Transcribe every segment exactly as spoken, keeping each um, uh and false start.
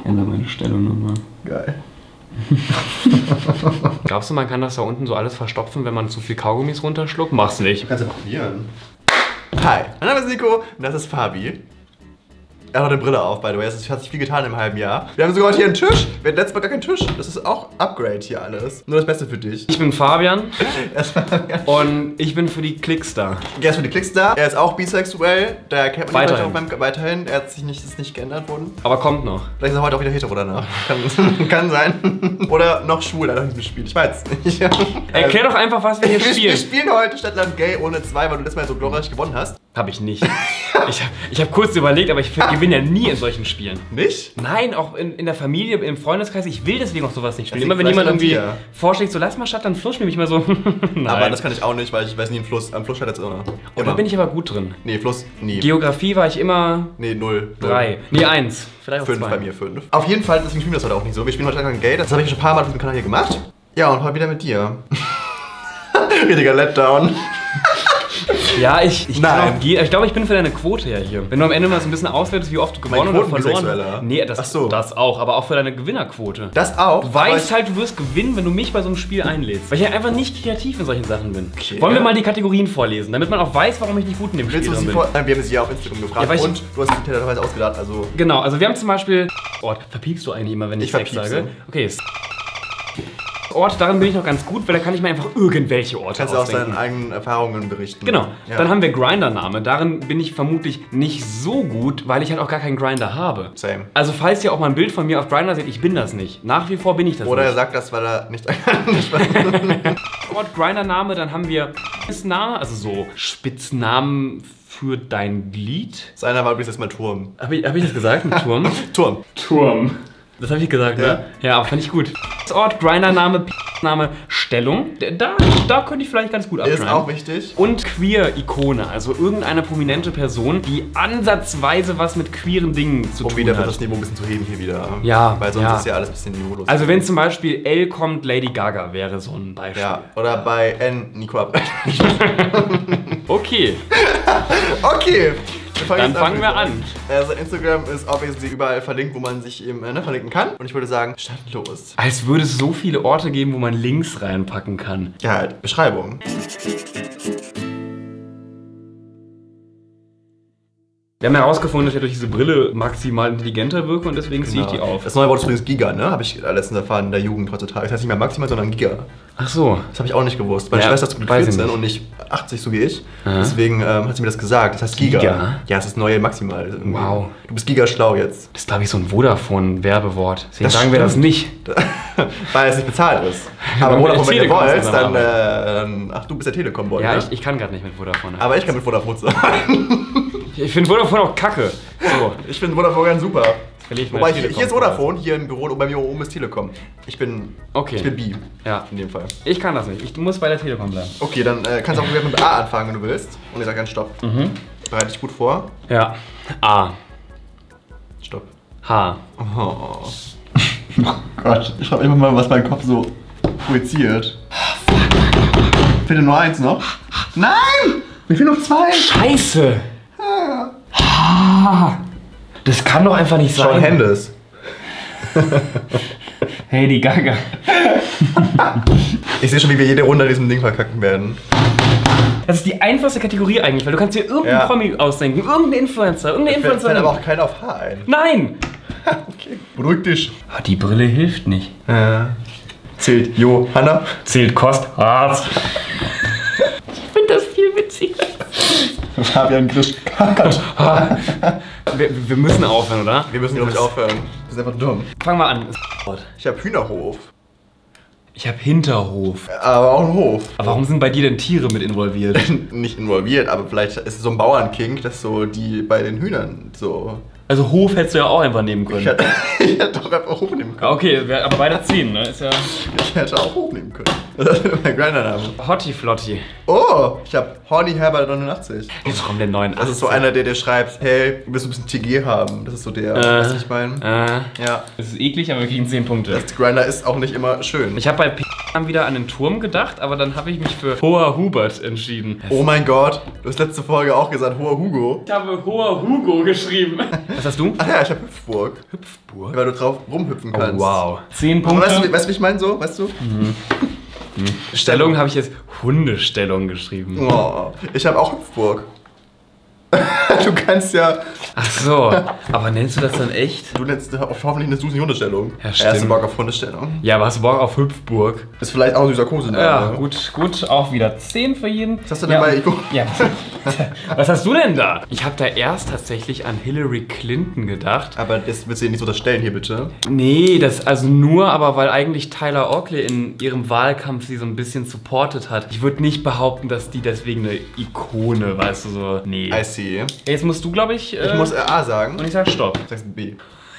Ich ändere meine Stellung nochmal. Geil. Glaubst du, man kann das da unten so alles verstopfen, wenn man zu viel Kaugummis runterschluckt? Mach's nicht. Du kannst ja probieren. Hi, mein Name ist Nico und das ist Fabi. Er hat eine Brille auf, by the way. Es hat sich viel getan im halben Jahr. Wir haben sogar heute hier einen Tisch. Wir hatten letztes Mal gar keinen Tisch. Das ist auch Upgrade hier alles. Nur das Beste für dich. Ich bin Fabian. Und ich bin für die Klicks da. Er ist für die Klicks da. Er ist auch bisexuell. Da kennt man ihn Weiterhin. auch beim, weiterhin. Er hat sich nicht, ist nicht geändert worden. Aber kommt noch. Vielleicht ist er heute auch wieder hetero danach. Kann, kann sein. Oder noch schwul nach diesem Spiel. Ich weiß nicht. Erklär doch einfach, was wir hier wir, spielen. Wir spielen heute Stadtland Gay ohne zwei, weil du letztes Mal so glorreich gewonnen hast. Hab ich nicht. Ich habe ich hab kurz überlegt, aber ich gewinne ja nie in solchen Spielen. Nicht? Nein, auch in, in der Familie, im Freundeskreis. Ich will deswegen auch sowas nicht spielen. Das Immer wenn liegt jemand vielleicht irgendwie an dir. vorschlägt, so lass mal Stadt, dann Fluss, spiele ich immer so. Nein. Aber das kann ich auch nicht, weil ich weiß nie, im Fluss. Am Fluss scheitert es immer. Und da bin ich aber gut drin. Nee, Fluss nie. Geografie war ich immer Nee, null. drei. Nee, eins. Vielleicht auch Fünf zwei. bei mir, fünf. Auf jeden Fall, deswegen spielen wir das heute auch nicht so. Wir spielen heute Stadtland Gay. Das habe ich schon ein paar Mal auf diesem Kanal hier gemacht. Ja, und heute wieder mit dir. Richtiger Letdown. Ja, ich, ich, Nein. kann auch gehen. Ich glaube, ich bin für deine Quote ja hier. Wenn du am Ende mal so ein bisschen auswertest, wie oft du gewonnen oder verloren Quotensexueller? hast. Nee, das, Ach so. das auch, aber auch für deine Gewinnerquote. Das auch. Du weißt halt, du wirst gewinnen, wenn du mich bei so einem Spiel einlädst. Weil ich einfach nicht kreativ in solchen Sachen bin. Okay. Wollen wir mal die Kategorien vorlesen, damit man auch weiß, warum ich nicht gut in dem Spiel Willst du drin sie bin. vor? Nein, wir haben sie ja auf Instagram gefragt. Ja, weil ich- und du hast sie teilweise ausgedacht, also. Genau, also wir haben zum Beispiel... Ort, verpiepst du eigentlich immer, wenn ich, Ich Sex verpiepse. sage? Okay, Ort, darin bin ich noch ganz gut, weil da kann ich mir einfach irgendwelche Orte Kannst du aus ausdenken. deinen eigenen Erfahrungen berichten. Genau, Ja. dann haben wir Grindr-Name. Darin bin ich vermutlich nicht so gut, weil ich halt auch gar keinen Grinder habe. Same. Also falls ihr auch mal ein Bild von mir auf Grindr seht, ich bin das nicht. Nach wie vor bin ich das Oder er nicht. sagt das, weil er nicht. Ort Grindr-Name, dann haben wir Spitzname, also so Spitznamen für dein Glied. Seiner war übrigens jetzt mal Turm. Habe ich, hab ich das gesagt mit Turm? Turm. Turm. Das habe ich gesagt, Ja. ne? Ja, aber fand ich gut. Ort, Grindr-Name, Name, Stellung. Da, da könnte ich vielleicht ganz gut abgrinden. Ist auch wichtig. Und Queer-Ikone, also irgendeine prominente Person, die ansatzweise was mit queeren Dingen zu Um tun wieder hat. das Niveau ein bisschen zu heben hier wieder. Ja, Weil sonst ja. ist ja alles ein bisschen niveaulos. Also wenn zum Beispiel L kommt, Lady Gaga wäre so ein Beispiel. Ja, oder bei N Nico Albrecht. Okay, Okay. Wir fangen dann jetzt fangen wir würde ich an. sagen. Also Instagram ist obviously überall verlinkt, wo man sich eben äh, ne, verlinken kann. Und ich würde sagen, starten los. Als würde es so viele Orte geben, wo man Links reinpacken kann. Ja, halt. Beschreibung. Wir haben herausgefunden, dass ich durch diese Brille maximal intelligenter wirke und deswegen ziehe ich die auf. Das neue Wort ist übrigens Giga, ne? Habe ich letztens erfahren in der Jugend heutzutage. Das heißt nicht mehr maximal, sondern Giga. Ach so. Das habe ich auch nicht gewusst. Meine Ja, Schwester ist zum Glück weiß ich vierzehn nicht. und nicht achtzig, so wie ich. Aha. Deswegen ähm, hat sie mir das gesagt. Das heißt Giga. Giga? Ja, das ist das neue Maximal. irgendwie. Wow. Du bist Giga schlau jetzt. Das ist, glaube ich, so ein Vodafone-Werbewort. Deswegen Das sagen wir das stimmt. nicht. Weil es nicht bezahlt ist. Aber Wenn wir Vodafone, wenn ihr Telekom wollt, dann, zusammenarbeiten. äh, dann... Ach, du bist der Telekom-Boy, Ja, ne? ich, ich kann gerade nicht mit Vodafone. Aber ich kann mit Vodafone sagen. Ich finde Vodafone auch kacke. So, Ich finde Vodafone ganz super. verliere ich meine Wobei, hier, Telekom. hier ist Vodafone, hier im Büro und bei mir oben ist Telekom. Ich bin... Okay. Ich bin Bi. Ja, In dem Fall. ich kann das nicht. Ich muss bei der Telekom bleiben. Okay, dann äh, kannst du auch wieder mit A anfangen, wenn du willst. Und ich sag ganz Stopp. Mhm. Bereite dich gut vor. Ja. A. Stopp. H. Oh. Oh Gott, ich schreibe immer mal, was mein Kopf so projiziert. Fehlt dir nur eins noch? Nein! Mir fehlen noch zwei! Scheiße! Ah. Das kann doch einfach nicht Shawn sein. Mendes. Hey, die Gaga. Ich sehe schon, wie wir jede Runde in diesem Ding verkacken werden. Das ist die einfachste Kategorie eigentlich, weil du kannst dir irgendeinen Ja. Promi ausdenken, irgendeinen Influencer, irgendeine Mir fällt Influencerin. aber auch keiner auf H ein. Nein! Okay. Beruhig dich. Ah, die Brille hilft nicht. Äh, zählt Johanna. Zählt Kost hart. Ich finde das viel witziger. Fabian Grisch. Wir, wir müssen aufhören, oder? Wir müssen, glaube ich, aufhören. Wir sind einfach dumm. Fangen wir an. Ich habe Hühnerhof. Ich habe Hinterhof. Aber auch einen Hof. Aber warum sind bei dir denn Tiere mit involviert? Nicht involviert, aber vielleicht ist es so ein Bauernkink, dass so die bei den Hühnern so... Also Hof hättest du ja auch einfach nehmen können. Ich hätte, ich hätte doch einfach hochnehmen können. Ah, okay, wär- aber beide ziehen, ne? Ist ja Ich hätte auch hochnehmen können. Das ist mein Grindr-Name. Hottie Flotty. Oh, ich habe Horny Herbert neunundachtzig. Jetzt kommt der neuen. Das ist so einer, der dir schreibt, hey, willst du ein bisschen T G haben? Das ist so der, Äh. was ich meine. Äh, Ja, das ist eklig, aber wir kriegen zehn Punkte. das Grindr ist auch nicht immer schön. Ich habe bei P wieder an den Turm gedacht, aber dann habe ich mich für Hoher Hubert entschieden. Oh mein Gott, du hast letzte Folge auch gesagt, hoher Hugo. Ich habe Hoher Hugo geschrieben. Was hast du? Ach ja, ich hab Hüpfburg. Hüpfburg? Weil du drauf rumhüpfen Oh, kannst. wow. Zehn Aber Punkte. weißt du, weißt du, wie ich meine so? Weißt du? Mhm. Mhm. Stellung habe ich jetzt Hundestellung geschrieben. Oh, ich habe auch Hüpfburg. Du kannst ja... Ach so, aber nennst du das dann echt? Du nennst, hoffentlich nennst du es nicht Hundestellung. Ja, stimmt. Hast du Bock auf Hundestellung? Ja, aber hast du Bock auf Hüpfburg? Ist vielleicht auch ein süßer Kosename. Ja, gut, gut, auch wieder zehn für jeden. Was hast du denn ja. bei Ico? Ja. Was hast du denn da? Ich habe da erst tatsächlich an Hillary Clinton gedacht. Aber das willst du dir nicht unterstellen hier, bitte. Nee, das also nur, aber weil eigentlich Tyler Oakley in ihrem Wahlkampf sie so ein bisschen supportet hat. Ich würde nicht behaupten, dass die deswegen eine Ikone, weißt du, so, nee. I see. Jetzt musst du, glaube ich, äh, Ich muss A sagen. und ich sag Stopp. Du sagst B.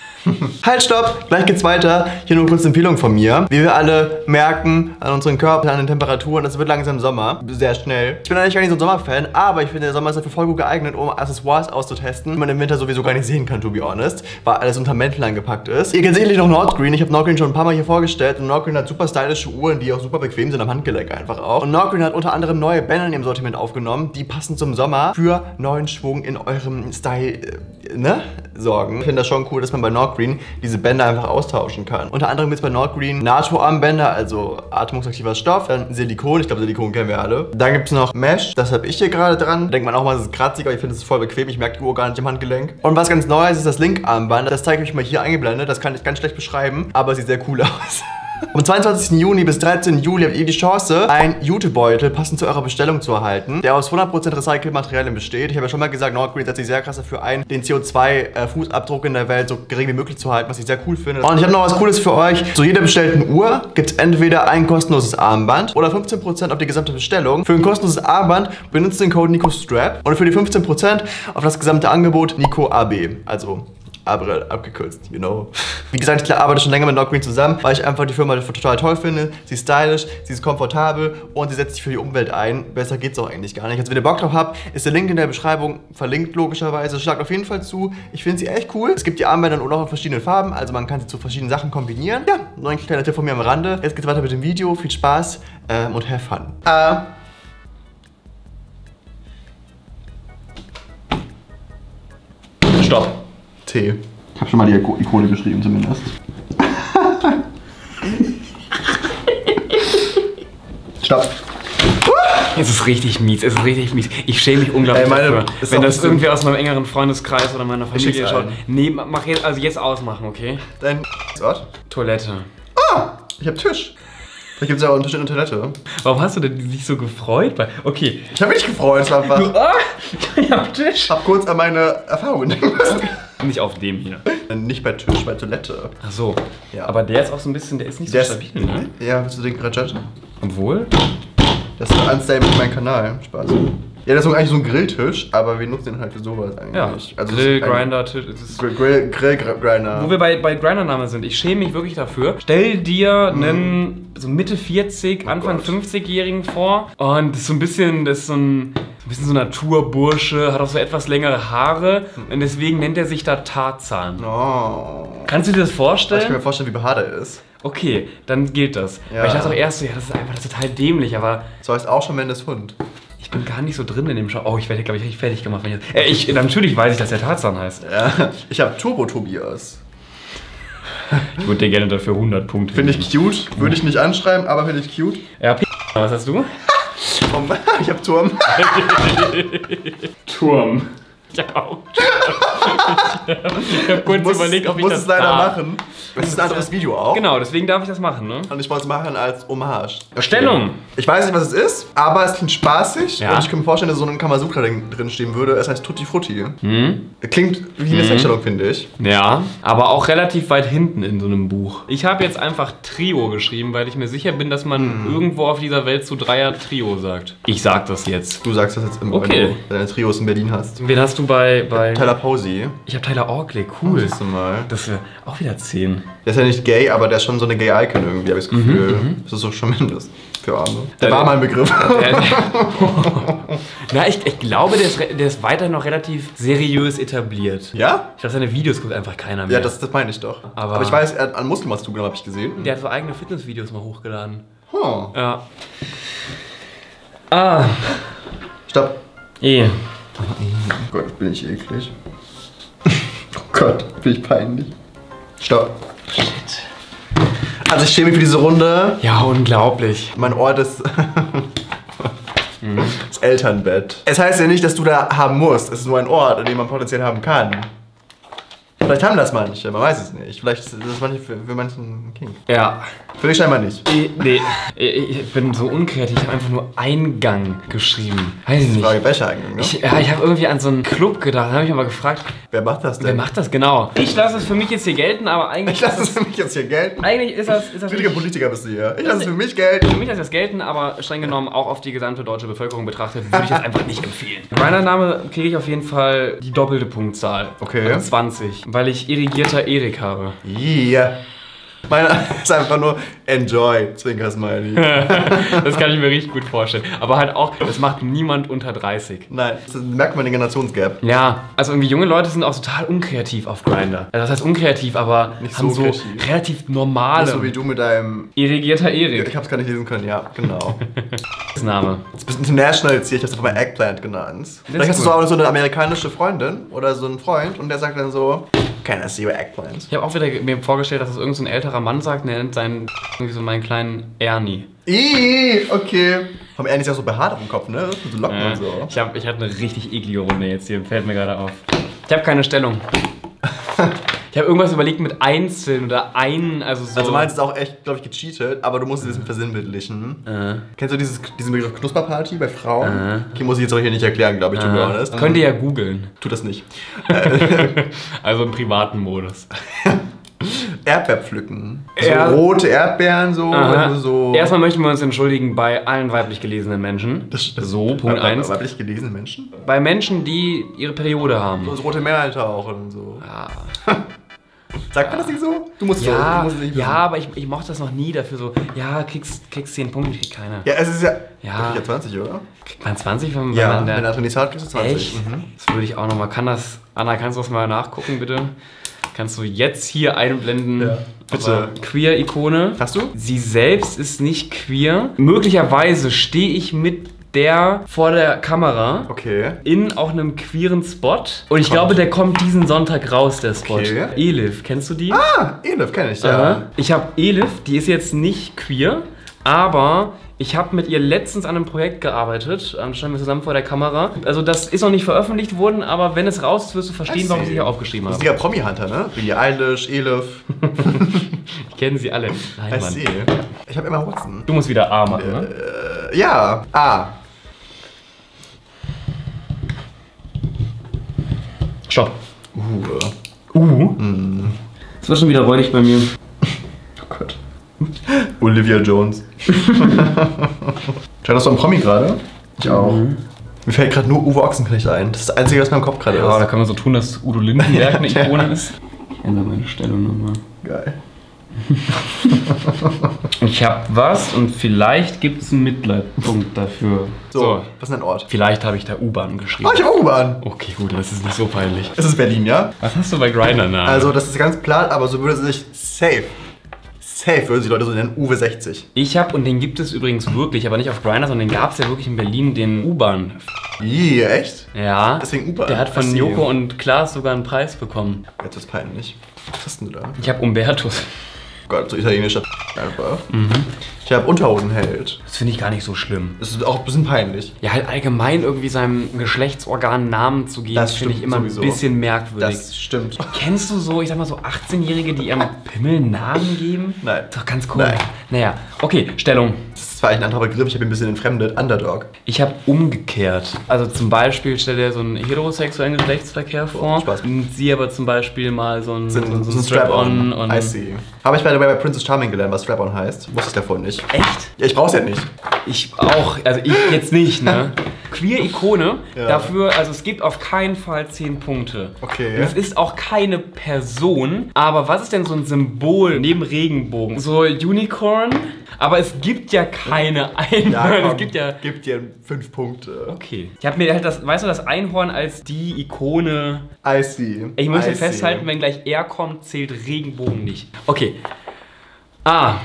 Halt, stopp! Gleich geht's weiter. Hier nur kurz eine Empfehlung von mir. Wie wir alle merken an unseren Körpern, an den Temperaturen, es wird langsam Sommer. Sehr schnell. Ich bin eigentlich gar nicht so ein Sommerfan, aber ich finde, der Sommer ist dafür voll gut geeignet, um Accessoires auszutesten, die man im Winter sowieso gar nicht sehen kann, to be honest, weil alles unter Mänteln eingepackt ist. Ihr kennt sicherlich noch Nordgreen. Ich habe Nordgreen schon ein paar Mal hier vorgestellt und Nordgreen hat super stylische Uhren, die auch super bequem sind am Handgelenk einfach auch. Und Nordgreen hat unter anderem neue Bänder in ihrem Sortiment aufgenommen, die passend zum Sommer für neuen Schwung in eurem Style, äh, ne, sorgen. Ich finde das schon cool, dass man bei Nordgreen diese Bänder einfach austauschen kann. Unter anderem jetzt bei Nordgreen NATO-Armbänder, also atmungsaktiver Stoff, dann Silikon, ich glaube Silikon kennen wir alle. Dann gibt es noch Mesh, das habe ich hier gerade dran. Da denkt man auch mal, es ist kratzig, aber ich finde es voll bequem, ich merke die Uhr gar nicht im Handgelenk. Und was ganz Neues ist das Link-Armband, das zeige ich euch mal hier eingeblendet, das kann ich ganz schlecht beschreiben, aber es sieht sehr cool aus. Am zweiundzwanzigsten Juni bis dreizehnten Juli habt ihr die Chance, einen Jutebeutel passend zu eurer Bestellung zu erhalten, der aus hundert Prozent Recycled-Materialien besteht. Ich habe ja schon mal gesagt, Nordgreen setzt sich sehr krass dafür ein, den C O zwei Fußabdruck in der Welt so gering wie möglich zu halten, was ich sehr cool finde. Und ich habe noch was Cooles für euch. Zu jeder bestellten Uhr gibt es entweder ein kostenloses Armband oder fünfzehn Prozent auf die gesamte Bestellung. Für ein kostenloses Armband benutzt den Code NICOSTRAP und für die fünfzehn Prozent auf das gesamte Angebot NICOAB. Also Abril, abgekürzt, you know. Wie gesagt, ich arbeite schon länger mit Nordgreen zusammen, weil ich einfach die Firma total toll finde. Sie ist stylisch, sie ist komfortabel und sie setzt sich für die Umwelt ein. Besser geht's auch eigentlich gar nicht. Also wenn ihr Bock drauf habt, ist der Link in der Beschreibung verlinkt, logischerweise. Schlagt auf jeden Fall zu. Ich finde sie echt cool. Es gibt die Armbänder auch in verschiedenen Farben, also man kann sie zu verschiedenen Sachen kombinieren. Ja, nur ein kleiner Tipp von mir am Rande. Jetzt geht's weiter mit dem Video. Viel Spaß ähm, und have fun. Äh. Stopp. T. Ich habe schon mal die Ikone geschrieben zumindest. Stopp. Es ist richtig mies, es ist richtig mies. Ich schäme mich unglaublich Ey, meine, dafür. ist Wenn auch das ein bisschen- irgendwer aus meinem engeren Freundeskreis oder meiner Familie schick's schaut. allen. Nee, mach jetzt, also jetzt ausmachen, okay? Dein Ort? Toilette. Ah, ich hab Tisch. Da gibt es ja auch einen Tisch in der Toilette. Warum hast du denn dich so gefreut? Bei okay. Ich habe mich gefreut, es war einfach. Ah, ich hab Tisch. Ich hab kurz an meine Erfahrungen denken müssen. Nicht auf dem hier. Nicht bei Tisch, bei Toilette. Ach so. Ja. Aber der ist auch so ein bisschen, der ist nicht so Der ist, stabil, ne? Ja, willst du den gerade judgen? Obwohl? Das ist unstable für meinen Kanal. Spaß. Ja, das ist eigentlich so ein Grilltisch, aber wir nutzen den halt für sowas eigentlich. Ja, Also Grill, es ist ein Grinder, Tisch. Es ist Grill, Grill, Grill, Grill, Grinder. Wo wir bei, bei Grinder-Namen sind, ich schäme mich wirklich dafür. Stell dir einen so Mitte vierzig, Oh Anfang Gott. fünfzigjährigen vor und das ist so ein bisschen, das ist so ein, so ein bisschen so ein Naturbursche, hat auch so etwas längere Haare und deswegen nennt er sich da Tarzan. Oh. Kannst du dir das Ich kann mir vorstellen? vorstellen, wie behaart er ist. Okay, dann gilt das. Ja. Weil ich dachte auch erst so, ja, das ist einfach das ist total dämlich, aber So heißt auch schon Mendes Hund. ich bin gar nicht so drin in dem Show. Oh, ich werde, glaube ich, richtig fertig gemacht. Wenn ich, jetzt, äh, ich, natürlich weiß ich, dass der Tarzan heißt. Ja. Ich habe Turbo Tobias. Ich würde dir gerne dafür hundert Punkte Finde geben. ich cute. Würde ich nicht anschreiben, aber finde ich cute. Ja, P was hast du? Ich habe Turm. Turm. Ja, auch. Ich habe kurz muss, überlegt, ob ich muss das es leider darf. machen. Es ist ein anderes Video auch. Genau, deswegen darf ich das machen, ne? Und ich wollte es machen als Hommage. Stellung. Ich weiß nicht, was es ist, aber es klingt spaßig. Ja. Und ich kann mir vorstellen, dass so ein Kamasutra drin stehen würde. Es heißt Tutti Frutti. Hm? Klingt wie eine Sexstellung, finde ich. Ja, aber auch relativ weit hinten in so einem Buch. Ich habe jetzt einfach Trio geschrieben, weil ich mir sicher bin, dass man irgendwo auf dieser Welt zu Dreier Trio sagt. Ich sag das jetzt. Du sagst das jetzt immer, Okay. wenn du deine Trios in Berlin hast. Wen hast du bei... bei Tyler Posey. ich habe Tyler Oakley, cool. Siehst du mal. Das wäre auch wieder zehn. Der ist ja nicht gay, aber der ist schon so eine Gay-Icon irgendwie, habe ich das Gefühl. Das ist so schon mindestens für Arme. Der Äh, war mal ein Begriff. Der- Na, ich, ich glaube, der ist, re- der ist weiter noch relativ seriös etabliert. Ja? Ich glaube, seine Videos guckt einfach keiner mehr. Ja, das, das meine ich doch. Aber- Aber, ich weiß, er hat an Muskeln was zugenommen, habe ich gesehen. Der hat so eigene Fitnessvideos mal hochgeladen. Huh. Ja. Ah. Stopp. E. Oh Gott, bin ich eklig. Gott, bin ich peinlich. Stopp. Shit. Also ich schäme mich für diese Runde. Ja, unglaublich. Mein Ort ist das Elternbett. Es heißt ja nicht, dass du da haben musst. Es ist nur ein Ort, an dem man potenziell haben kann. Vielleicht haben das manche, man weiß es nicht. Vielleicht ist das manche für, für manchen King. Ja. Für dich scheinbar nicht. Ich, nee, ich bin so unkreativ. Ich habe einfach nur Eingang geschrieben. Weiß ich nicht. Frage, welcher Eingang, ne? Ich, ja, ich habe irgendwie an so einen Club gedacht. Da habe ich mich mal gefragt, wer macht das denn? wer macht das genau? Ich lasse es für mich jetzt hier gelten, aber eigentlich... Ich lasse es für mich jetzt hier gelten. Eigentlich ist das... Ist das Richtiger nicht, Politiker bist du hier. Ich lasse es für mich gelten. Für mich lasse ich das gelten, aber streng genommen auch auf die gesamte deutsche Bevölkerung betrachtet, würde ich das einfach nicht empfehlen. Bei meiner Name kriege ich auf jeden Fall die doppelte Punktzahl. Okay. Also zwanzig. Weil ich irrigierter Erik habe. Yeah. Meiner ist einfach nur Enjoy, Zwinker-Smiley. Das kann ich mir richtig gut vorstellen. Aber halt auch, das macht niemand unter dreißig. Nein, das merkt man den Generationsgap. Ja, also irgendwie junge Leute sind auch total unkreativ auf Grindr. Also das heißt unkreativ, aber Nicht haben so so kreativ. relativ normale... So wie du mit deinem... Irrigierter Erik. Ich hab's gar nicht lesen können, ja, genau. Name. Jetzt bist du international jetzt hier, ich hab's einfach mal Eggplant genannt. Vielleicht hast du gut. so auch so eine amerikanische Freundin oder so einen Freund und der sagt dann so, can I see your Eggplant? Ich habe auch wieder mir vorgestellt, dass es irgend so ein älterer Mann sagt, der nennt seinen, irgendwie so meinen kleinen Ernie. Ih, okay. Vom Ernie ist ja so behaart auf dem Kopf, ne? Mit so Locken Äh, und so. ich hab, ich hatte eine richtig eklige Runde jetzt hier, fällt mir gerade auf. Ich habe keine Stellung. Ich habe irgendwas überlegt mit Einzeln oder einen, also so... Also meins ist auch echt, glaube ich, gecheatet, aber du musst es ein bisschen versinnbildlichen. Äh. Kennst du dieses, diesen Begriff Knusperparty bei Frauen? Äh. Okay, muss ich jetzt auch hier nicht erklären, glaube ich, to be honest. Könnt ihr ja googeln. Tut das nicht. Also im privaten Modus. Erdbeer pflücken. So Ja. rote Erdbeeren, so, wenn du so... Erstmal möchten wir uns entschuldigen bei allen weiblich gelesenen Menschen. Das stimmt. So, Punkt eins. Weiblich gelesene Menschen? Bei Menschen, die ihre Periode haben. So das rote Meer eintauchen und so. Ja. Sagt man das nicht so? Du musst so, Ja, du musst es nicht ja, wissen. aber ich, ich mochte das noch nie dafür so, ja, kriegst, kriegst zehn Punkte, kriegt keiner. Ja, es ist ja... Ja. Ich ja zwanzig, oder? Kriegt man zwanzig, wenn, Ja, wenn man wenn der... der Anthony zahlt, kriegst du zwanzig. Echt? Mhm. Das würde ich auch nochmal, kann das, Anna, kannst du das mal nachgucken, bitte? Kannst du jetzt hier einblenden, Ja, bitte. aber Queer-Ikone. Hast du? Sie selbst ist nicht queer. Möglicherweise stehe ich mit der vor der Kamera Okay. in auch einem queeren Spot. Und ich glaube, der kommt diesen Sonntag raus, der Spot. Okay. Elif, kennst du die? Ah, Elif kenne ich, ja. Aha. Ich habe Elif, die ist jetzt nicht queer, aber ich habe mit ihr letztens an einem Projekt gearbeitet. Dann standen wir zusammen vor der Kamera. Also das ist noch nicht veröffentlicht worden, aber wenn es raus ist, wirst du verstehen, warum ich sie hier aufgeschrieben Das habe. ist ja Promi-Hunter, ne? Billie Eilish, Elif. Ich kenne sie alle. Nein, I Mann. see. Ich habe Emma Watson. Du musst wieder A machen, ne? Äh, ja. Ah. Stopp. Uh. Uh. Es wird schon wieder räudig bei mir. Oh Gott. Olivia Jones. Schaust du am Promi gerade? Ich auch. Mhm. Mir fällt gerade nur Uwe Ochsenknecht ein. Das ist das Einzige, was mir im Kopf gerade Ja, da ist. kann man so tun, dass Udo Lindenberg eine Ikone ist. Ich ändere meine Stellung nochmal. Geil. Ich hab was und vielleicht gibt es einen Mitleidpunkt dafür. So, was ist denn ein Ort? Vielleicht habe ich da U-Bahn geschrieben. Oh, ich habe U-Bahn. Okay, gut, das ist nicht so peinlich. Es ist Berlin, ja? Was hast du bei Grindr nach? Also, das ist ganz platt, aber so würde sich safe. Safe würden sich Leute so nennen, Uwe sechzig. Ich habe, und den gibt es übrigens wirklich, aber nicht auf Grindr, sondern den gab es ja wirklich in Berlin, den U-Bahn. Ih, echt? Ja. Deswegen U-Bahn. Der hat von I see. Joko und Klaas sogar einen Preis bekommen. Jetzt ist peinlich. Was hast denn du da? Ich habe Umbertus. Gott, so italienischer einfach. Ich habe Unterhosenheld. Das finde ich gar nicht so schlimm. Das ist auch ein bisschen peinlich. Ja, halt allgemein irgendwie seinem Geschlechtsorgan Namen zu geben, Das finde ich stimmt immer sowieso. ein bisschen merkwürdig. Das stimmt. Kennst du so, ich sag mal so achtzehnjährige, die ihrem Pimmel Namen geben? Nein. Doch ganz cool. Nein. Naja, okay, Stellung. Das ist zwar eigentlich ein anderer Begriff, ich habe ihn ein bisschen entfremdet. Underdog. Ich habe umgekehrt. Also zum Beispiel stell dir so einen heterosexuellen Geschlechtsverkehr vor. Spaß. Und sie aber zum Beispiel mal so ein, Sind, so, so so ein ein Strap-on. und I see. Habe ich bei, bei Princess Charming gelernt, was Strap-on heißt. Wusste ich davon nicht. Echt? Ja, ich brauch's ja nicht. Ich auch, also ich jetzt nicht, ne? Queer-Ikone, Ja. dafür, also es gibt auf keinen Fall zehn Punkte. Okay. Und es ist auch keine Person, aber was ist denn so ein Symbol neben Regenbogen? So Unicorn, aber es gibt ja keine Einhörner, komm, es gibt ja... Gib dir fünf Punkte. Okay. Ich habe mir halt das, weißt du, das Einhorn als die Ikone... I see. Ich möchte I festhalten, see. wenn gleich er kommt, zählt Regenbogen nicht. Okay. A.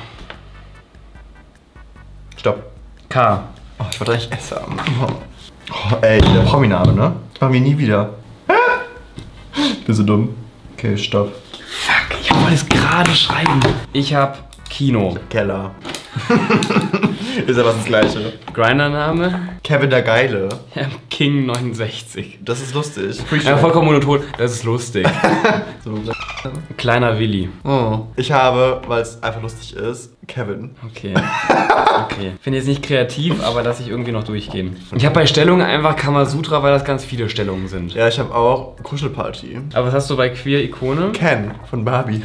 Stopp. K. Oh, ich wollte eigentlich S haben. Oh, ey, der Prominame, ne? Das machen wir nie wieder. Bist du dumm? Okay, stopp. Fuck, ich wollte es gerade schreiben. Ich habe Kino. Keller. Ist ja was das Gleiche. Grindr-Name? Kevin der Geile. Ja, King neunundsechzig. Das ist lustig. Ja, vollkommen monoton. Das ist lustig. So. Kleiner Willi. Oh. Ich habe, weil es einfach lustig ist, Kevin. Okay. Okay. Finde jetzt nicht kreativ, aber lasse ich irgendwie noch durchgehen. Ich habe bei Stellungen einfach Kamasutra, weil das ganz viele Stellungen sind. Ja, ich habe auch Kuschelparty. Aber was hast du bei Queer-Ikone? Ken von Barbie.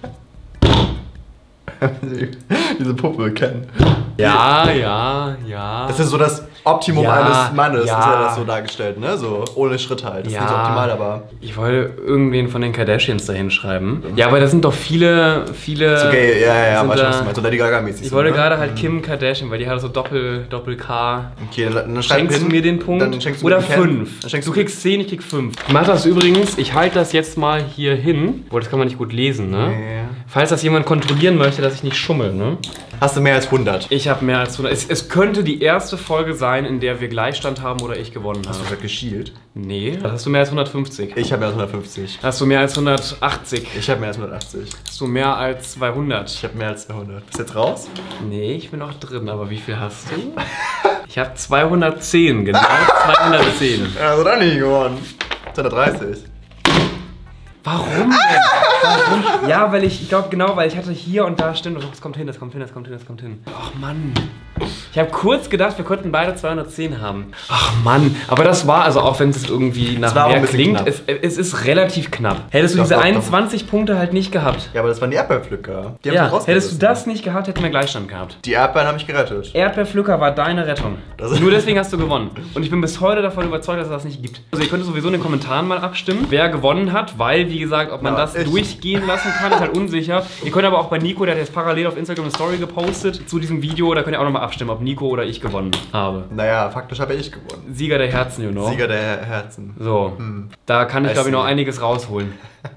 Diese Puppe, Ken. Ja, ja, ja. Das ist so das Optimum Ja, eines Mannes, ja. ist ja das so dargestellt, ne? So ohne Schritt halt. Das Ja. ist nicht optimal, aber. Ich wollte irgendwen von den Kardashians da hinschreiben. Ja, aber da sind doch viele, viele... Ist okay, ja, ja, ja, sind weißt du, da- was du meinst. So Lady Gaga-mäßig. Ich so, wollte ne? gerade halt Kim Kardashian, weil die hat so Doppel, Doppel-K. Okay, dann, dann schreib Schenkst hin, du mir den Punkt? Dann schenkst du Oder mir den Ken. fünf. Dann schenkst Du kriegst zehn, ich krieg fünf. Ich mach das übrigens, ich halte das jetzt mal hier hin. Boah, das kann man nicht gut lesen, ne? Nee. Falls das jemand kontrollieren möchte, dass ich nicht schummel, ne? Hast du mehr als hundert? Ich habe mehr als hundert. Es, es könnte die erste Folge sein, in der wir Gleichstand haben oder ich gewonnen Hast du habe. gerade geschielt? Nee. Hast du mehr als hundertfünfzig? Ich habe mehr als hundertfünfzig. Hast du mehr als hundertachtzig? Ich habe mehr als hundertachtzig. Hast du mehr als zweihundert? Ich habe mehr als zweihundert. Bist du jetzt raus? Nee, ich bin noch drin, aber wie viel hast du? Ich habe zweihundertzehn, genau zweihundertzehn. Ja, also dann nicht gewonnen. zweihundertdreißig. Warum denn? Warum? Ja, weil ich, ich glaube genau, weil ich hatte hier und da, stimmt, das kommt hin, das kommt hin, das kommt hin, das kommt hin. Ach Mann. Ich habe kurz gedacht, wir könnten beide zweihundertzehn haben. Ach Mann, aber das war, also auch wenn es irgendwie nach war auch mehr ein bisschen klingt, knapp. es, es ist relativ knapp. Hättest du Doch, diese doch, doch. einundzwanzig Punkte halt nicht gehabt. Ja, aber das waren die Erdbeerpflücker. Die haben Ja, sich rausgerissen. hättest du das nicht gehabt, hätten wir Gleichstand gehabt. Die Erdbeeren habe ich gerettet. Erdbeerpflücker war deine Rettung. Das ist- Nur deswegen hast du gewonnen. Und ich bin bis heute davon überzeugt, dass es das nicht gibt. Also ihr könnt sowieso in den Kommentaren mal abstimmen, wer gewonnen hat, weil, wie gesagt, ob man Ja, das ich. durchgehen lassen kann, ist halt unsicher. Ihr könnt aber auch bei Nico, der hat jetzt parallel auf Instagram eine Story gepostet zu diesem Video, da könnt ihr auch nochmal abstimmen, ob Nico oder ich gewonnen habe. Naja, faktisch habe ich gewonnen. Sieger der Herzen, you know. Sieger der Herzen. So, Hm. da kann ich, I glaube ich, noch see. einiges rausholen.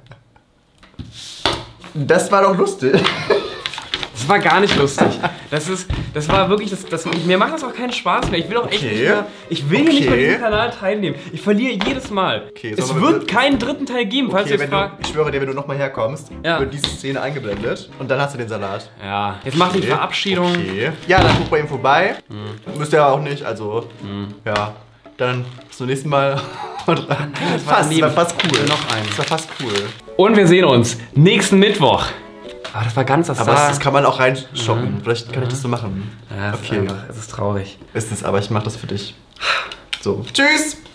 Das war doch lustig. Das war gar nicht lustig. Das ist, das war wirklich, das, das, mir macht das auch keinen Spaß mehr. Ich will auch echt Okay. nicht mehr, ich will hier nicht bei Okay. diesem Kanal teilnehmen. Ich verliere jedes Mal. Okay, es sollen wir wird bitte- keinen dritten Teil geben, falls Okay, ihr wenn jetzt du, fragt. ich schwöre dir, wenn du nochmal herkommst, Ja. wird diese Szene eingeblendet und dann hast du den Salat. Ja, jetzt mach die Okay. Verabschiedung. Okay. Ja, dann guck bei ihm vorbei. Müsst ihr ja auch nicht, also. Ja. Dann bis zum nächsten Mal. Und das war fast, das daneben. war fast cool. Noch einen. Das war fast cool. Und wir sehen uns nächsten Mittwoch. Aber das war ganz das Aber sah- das, das kann man auch reinschoppen. Vielleicht kann ich das so machen. Ja, es Okay. ist einfach, es ist traurig. Ist es, aber ich mach das für dich. So. Tschüss!